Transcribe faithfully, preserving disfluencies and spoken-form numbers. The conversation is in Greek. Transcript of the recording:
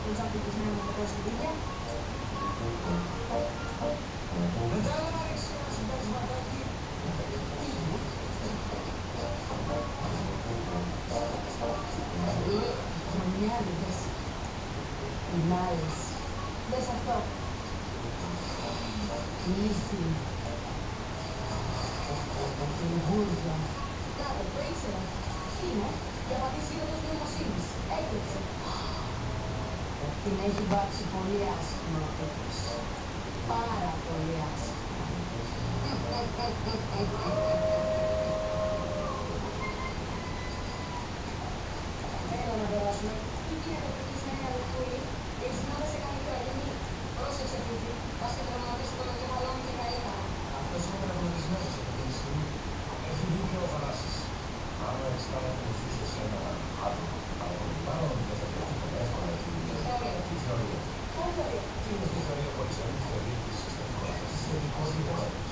Un ciò che bisogna poter studiare. Mañanas, finales, desató, easy, impulso. Claro, Prince, sì, no? Για πατήσια τους νοημοσύνης, έκλειψε. Την έχει βάξει πολύ άσχημα ο τύπος. Πάρα πολύ άσχημα. Έλα να περάσουμε. Τι γίνεται προκειμένη αλεπούλη, ήσουν όλα σε καλύτερα γενή. Πρόσεξε φίλη, πας και τραυματίσεις τον εγκέφαλό μου και καλύτερα. Αυτός είναι τραυματισμένος από την στιγμή. Έχει δίκιο ο Θανάσης. Άμα αισθάνομαι να ακολουθήσω σε ένα άτομο, από την πάνω δεν θα διαθέτω εύκολα τη θεωρία. Τη θεωρία. Ποια θεωρία? Τι είναι η θεωρία χωρίς αλήθεια διοίκησης στην χώρα. Θετικότητα.